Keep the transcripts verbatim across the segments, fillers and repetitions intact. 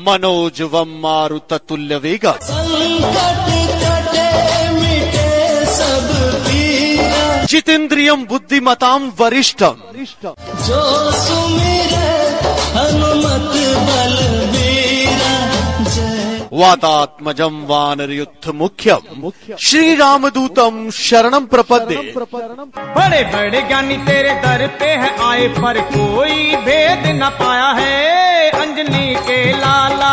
मनोजवम मारुततुल्य वेगम। जितेंद्रियम बुद्धिमताम वरिष्ठम। जो सुमिरे हनुमत बलबीरा। वातात्मजम वानरयुद्ध मुख्यम श्री रामदूतम शरणम प्रपद्ये। बड़े बड़े ज्ञानी तेरे दर पे है आए, पर कोई भेद न पाया है अंजनी के लाला।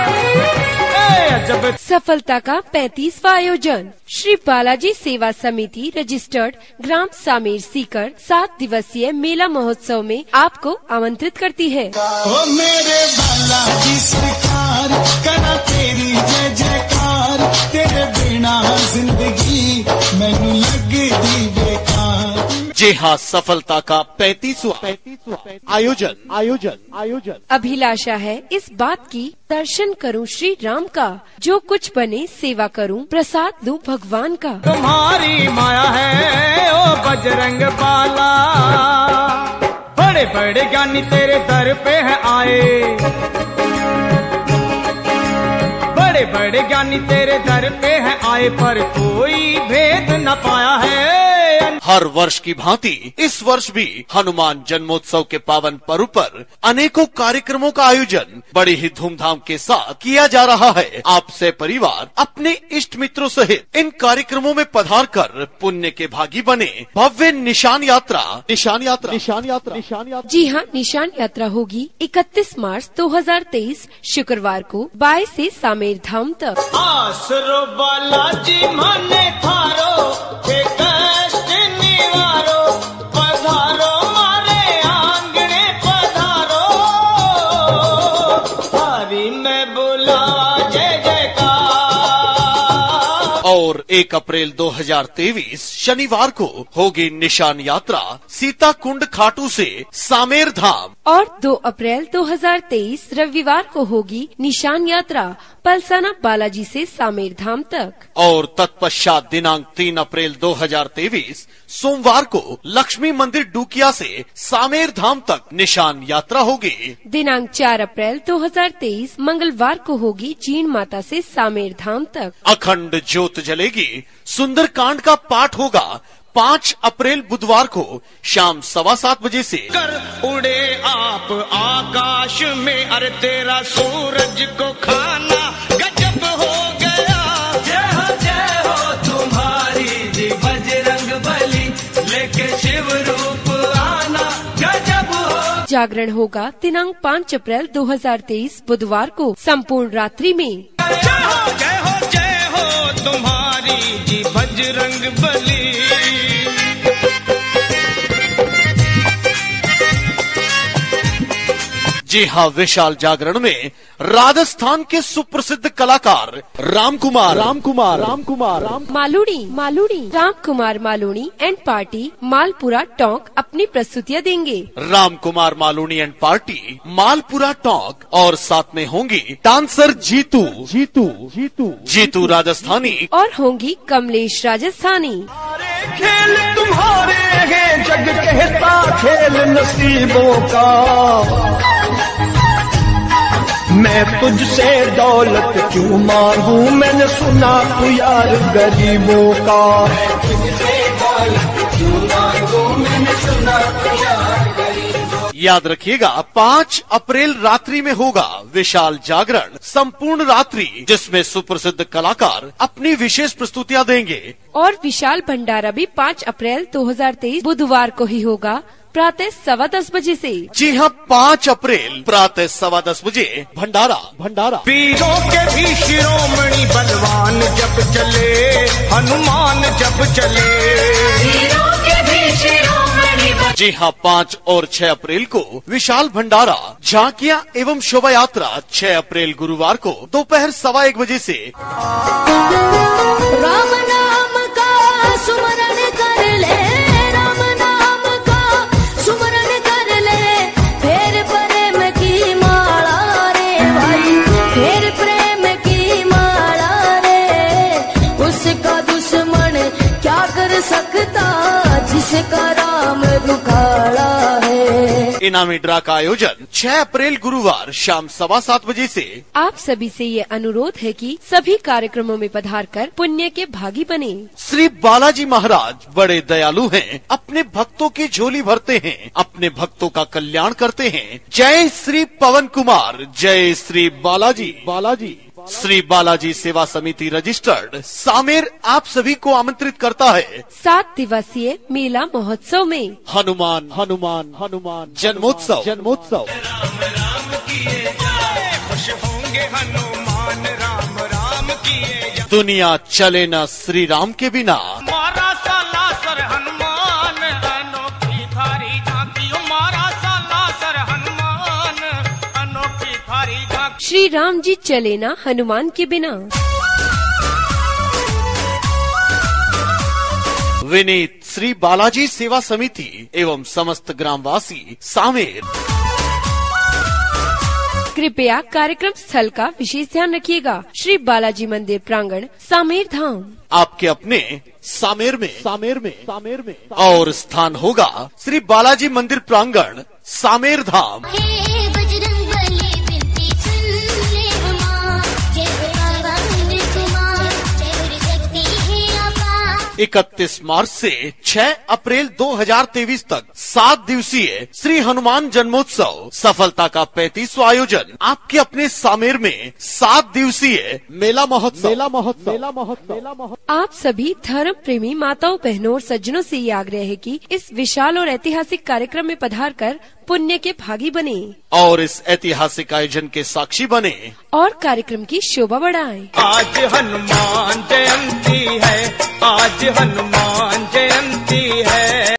जब सफलता का पैंतीसवां आयोजन श्री बालाजी सेवा समिति रजिस्टर्ड ग्राम सामेर सीकर सात दिवसीय मेला महोत्सव में आपको आमंत्रित करती है। ओ मेरे बालाजी सरकार करा तेरी जय जयकार, तेरे बिना जिंदगी मैनू लगदी बेकार। जी हाँ, सफलता का पैंतीसवां आयोजन आयोजन आयोजन अभिलाषा है इस बात की, दर्शन करूं श्री राम का, जो कुछ बने सेवा करूं, प्रसाद लूं भगवान का। तुम्हारी माया है ओ बजरंग बाला, बड़े बड़े ज्ञानी तेरे दर पे है आए, बड़े बड़े ज्ञानी तेरे दर पे है आए, पर कोई भेद न पाया है। हर वर्ष की भांति इस वर्ष भी हनुमान जन्मोत्सव के पावन पर्व पर अनेकों कार्यक्रमों का आयोजन बड़ी ही धूमधाम के साथ किया जा रहा है। आपसे परिवार अपने इष्ट मित्रों सहित इन कार्यक्रमों में पधार कर पुण्य के भागी बने। भव्य निशान यात्रा निशान यात्रा निशान यात्रा निशान यात्रा जी हाँ, निशान यात्रा होगी इकतीस मार्च दो हजार तेईस शुक्रवार को बाय से सामेर धाम तक। आसरो बालाजी माने थारो के कष्ट निवारो, पधारो मारे आंगने पधारो, हरि में बुला जय जयकार। और एक अप्रैल दो हजार तेईस शनिवार को होगी निशान यात्रा सीता कुंड खाटू से सामेर धाम। और दो अप्रैल दो हजार तेईस रविवार को होगी निशान यात्रा पलसाना बालाजी से सामेर धाम तक। और तत्पश्चात दिनांक तीन अप्रैल दो हजार तेईस सोमवार को लक्ष्मी मंदिर डुकिया से सामेर धाम तक निशान यात्रा होगी। दिनांक चार अप्रैल दो हजार तेईस मंगलवार को होगी जीण माता से सामेर धाम तक। अखंड ज्योत जलेगी, सुंदरकांड का पाठ होगा। पाँच अप्रैल बुधवार को शाम सवा सात बजे से कर उड़े आप आकाश में, अरे तेरा सूरज को खाना गजब हो गया। जय हो जय हो तुम्हारी जी बजरंग बली, लेके शिव रूप आना गजब हो। जागरण होगा दिनांक पाँच अप्रैल दो हजार तेईस बुधवार को संपूर्ण रात्रि में। जय हो जय हो जय हो तुम्हारी जी बजरंग बली। जी हाँ, विशाल जागरण में राजस्थान के सुप्रसिद्ध कलाकार राम कुमार राम कुमार राम कुमार राम मालूड़ी मालूड़ी राम कुमार मालूड़ी एंड पार्टी मालपुरा टोंक अपनी प्रस्तुतियाँ देंगे। राम कुमार मालूनी एंड पार्टी मालपुरा टोंक और साथ में होंगी डांसर जीतू जीतू जीतू जीतू राजस्थानी और होंगी कमलेश राजस्थानी। खेल तुम्हारे हैं जग कहता खेल नसीबों का, मैं तुझसे दौलत क्यों मांगू, मैंने सुना तू यार गरीबों का। याद रखिएगा, पाँच अप्रैल रात्रि में होगा विशाल जागरण संपूर्ण रात्रि, जिसमें सुप्रसिद्ध कलाकार अपनी विशेष प्रस्तुतियाँ देंगे। और विशाल भंडारा भी पाँच अप्रैल दो हजार तेईस बुधवार को ही होगा प्रातः सवा दस बजे से। जी हाँ, पाँच अप्रैल प्रातः सवा दस बजे भंडारा भंडारा वीरों के भी शिरोमणि बलवान जब चले, हनुमान जब चले। वीरों के भी शिरोमणि बल... जी हाँ, पाँच और छह अप्रैल को विशाल भंडारा झांकियाँ एवं शोभा यात्रा छह अप्रैल गुरुवार को दोपहर सवा एक बजे से। राम नाम का सुमरन कर ले, राम नाम का सुमरन कर ले, फिर प्रेम की माला रे भाई, फिर प्रेम की माला रे, उसका दुश्मन क्या कर सकता जिसका राम दुखाड़ा है। इनामी ड्रा का आयोजन छह अप्रैल गुरुवार शाम सवा सात बजे से। आप सभी से ये अनुरोध है कि सभी कार्यक्रमों में पधारकर पुण्य के भागी बने। श्री बालाजी महाराज बड़े दयालु हैं, अपने भक्तों की झोली भरते हैं, अपने भक्तों का कल्याण करते हैं। जय श्री पवन कुमार, जय श्री बालाजी बालाजी। श्री बालाजी सेवा समिति रजिस्टर्ड सामेर आप सभी को आमंत्रित करता है सात दिवसीय मेला महोत्सव में। हनुमान हनुमान हनुमान जन्मोत्सव जन्मोत्सव राम राम किए जाए, खुश होंगे हनुमान राम राम किए जाए। दुनिया चले न श्री राम के बिना। मारा साला सर हनुमान अनोखी थारी झांकी, मारा साला सर हनुमान अनोखी थारी झांकी। श्री राम जी चले ना हनुमान के बिना। विनीत श्री बालाजी सेवा समिति एवं समस्त ग्रामवासी सामेर। कृपया कार्यक्रम स्थल का विशेष ध्यान रखिएगा। श्री बालाजी मंदिर प्रांगण सामेर धाम। आपके अपने सामेर में सामेर में सामेर में और स्थान होगा श्री बालाजी मंदिर प्रांगण सामेर धाम। हे बजरंगबली बिनती सुन ले हमार, जय भगवान कुमार, जय हरि शक्ति है अपार। इकतीस मार्च से छह अप्रैल दो हज़ार तेईस तक सात दिवसीय श्री हनुमान जन्मोत्सव सफलता का पैंतीसवां आयोजन आपके अपने सामेर में सात दिवसीय मेला महोत्सव मेला महोत्सव मेला महोत्सव मेला महोत्सव। आप सभी धर्म प्रेमी माताओं, बहनों और सज्जनों से ये आग्रह है कि इस विशाल और ऐतिहासिक कार्यक्रम में पधारकर पुण्य के भागी बने और इस ऐतिहासिक आयोजन के साक्षी बने और कार्यक्रम की शोभा बढ़ाएं। आज हनुमान जयंती है, आज हनुमान जयंती है।